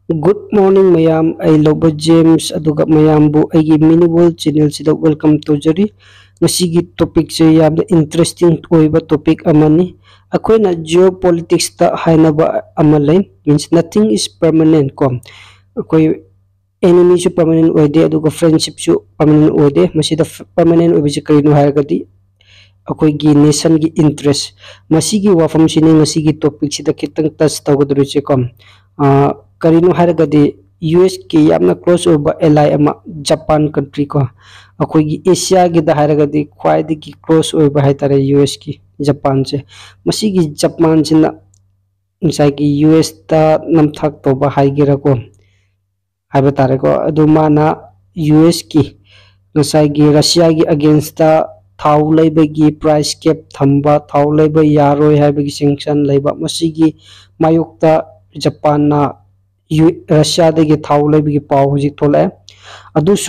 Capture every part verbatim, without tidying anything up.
Good morning mayam ay loba James aduga mayambu ay mini world channel sida welcome to jari ngasigi topic se yamna interesting oiba topic amani akoina geopolitics ta hainaba amalay means nothing is permanent kom akoi enemy su permanent oide aduga friendship su permanent oide masida permanent oibisi karino hairagadi akoi gi nation gi interest masigi wafam sini ngasigi topic sida kitang touch tawgadru che kom karino haragadi U S ki yamna close over ally ama Japan country ko akoi gi Asia gi da haragadi khwaidi ki close over haitare U S ki Japan se masigi Japan sina insai ki U S ta namthak to ba haigira ko haiba tare ko adumana U S ki nasai gi Russia gi against ta thau leiba gi price cap thamba thau leiba yaroi haiba gi sanction leiba masigi mayukta Japan na Russia degi thau lebi pau huji thola adusu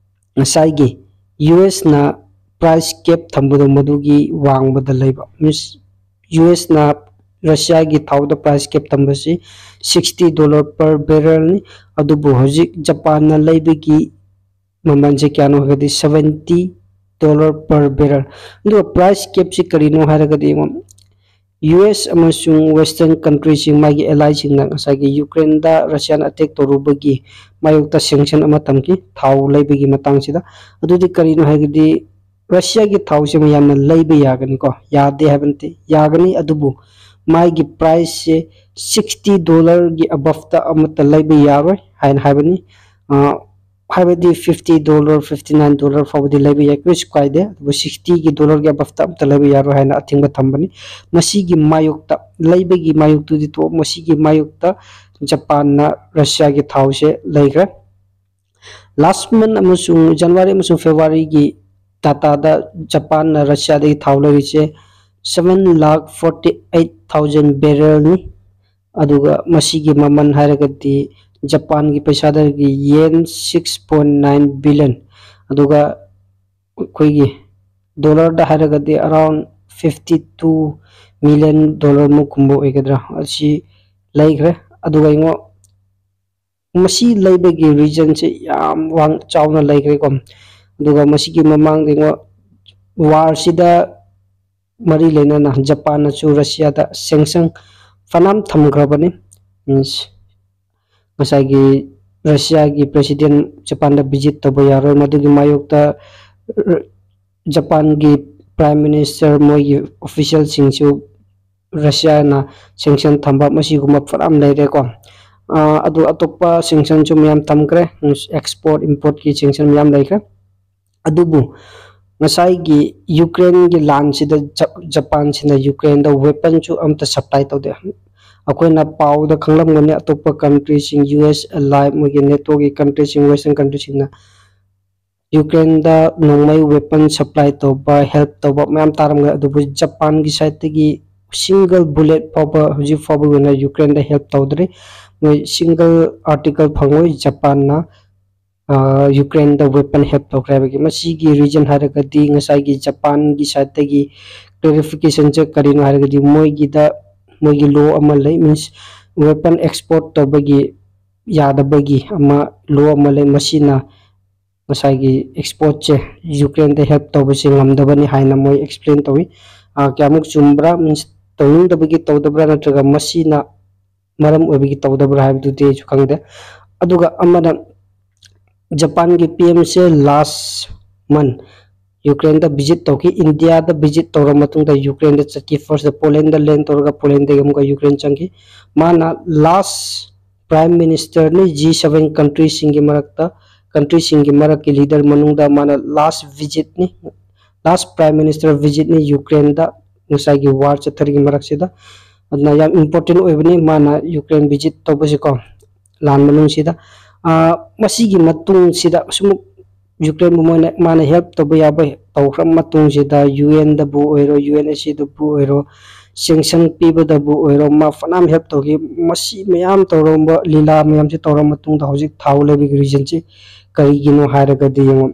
ngasai U S na price cap thambudo madugi wangbada leiba means U S na Russia gi thau da price cap thambasi sixty dollar per barrel ni adubu huji Japan na leibi gi mamanje kyano hagadi seventy dollar per barrel ndo price cap si karino haragadi U S amasung western countries sing magi allies sing nang asagi Ukraine da Russian attack torubagi mayukta sanction ama tamki thau leibagi matang sida adudi karino hagidi Russia gi thau se mayamna leiba yagani ko yade habanti yagani adubu magi price se sixty dollar gi above ta amata leiba yaroi hain habani habadi fifty dollar fifty-nine dollar fawdi leiba yakris kaide bu sixty gi dollar gi above ta amata leiba yaro haina athingba thambani masigi mayukta leiba gi mayuktu di to masigi mayukta Japan na Russia gi thau se leigra last month amusung January amusung February gi data da Japan na Russia de thau lei che seven lakh forty-eight thousand barrel ni aduga masigi maman haragati Japan ki paisa da gi yen six point nine billion aduga koi gi dollar da haragati around fifty-two million dollar mu kumbo egadra asi laigra aduga ingo masi laibe gi region se yam wang chawna laigre kom aduga masi gi mamang ingo war sida mari lena na Japan na chu Russia da sanction fanam thamgrabani means masagi Russia gi president Japan da visit to bayaro madugi mayukta Japan gi prime minister moi official singsu Russia na sanction thamba masiguma faram leire ko adu atopa sanction chu myam thamkre export import ki sanction myam leikra adubu ngasai gi Ukraine gi land sida Japan sina Ukraine da weapon chu amta supply to de akoina pau da khanglam ngone atopa country sing U S ally mogi NATO gi country sing western country sing na Ukraine da nongmai weapon supply to ba help to ba mam taram ga du Japan gi side gi single bullet power huji fobu na Ukraine da help to dre moi single article phangoi Japan na Ukraine da weapon help to kra gi masi gi region haraga di ngasai gi Japan gi side gi clarification che karino haraga di moi gi da mogi law ama lay means weapon export to bagi yada bagi ama law ama lay masina masagi export che Ukraine da help to basi ngamdabani haina moi explain tawi kyamuk chumbra means tawing da bagi tawdabra natraga masina maram obigi tawdabra habdu de chukangde aduga amana Japan gi P M se last month Ukraine da visit to ki India da visit to ramatung da Ukraine da chaki first da Poland da land to ga Poland da gam ga Ukraine changi mana last prime minister ni G seven countries singi marakta country singi marak ki leader manung da mana last visit ni last prime minister visit ni Ukraine da ngasai gi war chathar gi marak sida adna yam important oibni mana Ukraine visit to basi ko lan manung sida masigi matung sida sumuk Ukraine mo mana help to ba ba tawkram matung sida U N da bu oiro U N S C da bu oiro sanction piba da bu oiro ma fanam help to gi masi mayam to romba lila mayam se tawram matung da hojik thau lebi region che kari gino haraga de yong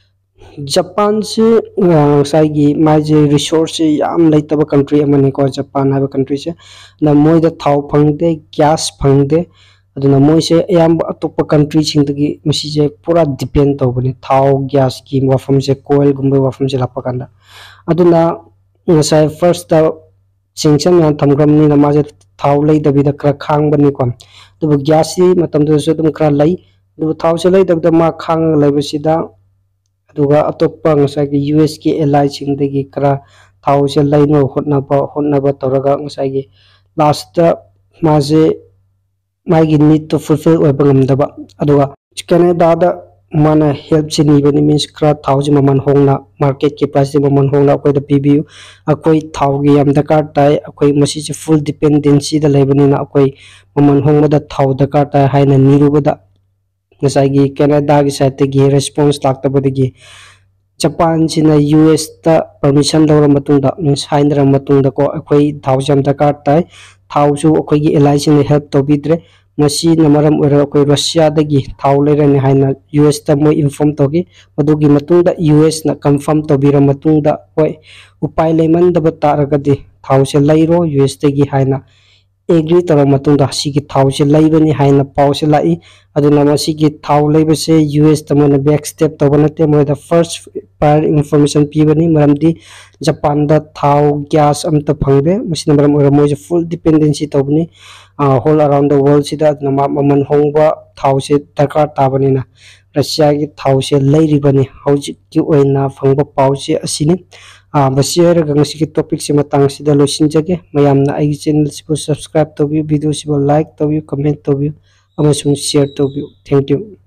Japan se sai gi mai je resource yam leitaba country amani ko Japan ha country se na moi da thau phangde gas phangde aduna moise ayam atokpa country singdagi masije pura depend tawbani thau gas ki wafam se coil gumba wafam se lapa kanda aduna ngasai first ta singcham yan thamgramni na maje thau lei dabida kra khang bani kom dubu gas si matam du so dum kra lei dubu thau se lei dabda ma khang lei basida aduga atokpa ngasai ki us ki li singdagi kra thau se lei no hotna ba hotna ba toraga ngasai ki last maje माइगी need तो fulfil ओइबा ngamdaba aduga Canada da mana help chini bani means kra thousand maman hongna market ke price maman hongna akoi da pbu akoi thau gi yam dakar tai akoi masi se full dependency da lebani na akoi maman hongma da thau dakar tai haina niruba da ngasai gi Canada gi side gi response lakta badigi Japan china US ta permission dawra matungda means haindra matungda ko akoi thousand dakar tai thau su akoi gi li sin help to bidre masi namaram ora akoi Russia dagi thau lerani haina US ta mo inform togi madugi matungda US na confirm to bira matungda hoi upai leman da bataragadi thau se lairo US dagi haina agree tora matungda sigi thau se laibani haina pau se lai aduna masi gi thau laibase US tamana back step to banate mo the first prior information pibani maramdi Japan da thau gas amta phangbe masi maram ora mo full dependency tobni all around the world sida aduna maman hongba thau se dakar tabani na Russia gi thau se lairibani hauji ki oina phangba pau se asini ah basi era gangsi ki topic se matang sida losin jage mayamna ai channel sibo subscribe to view video sibo like to view comment to view amasung share to view thank you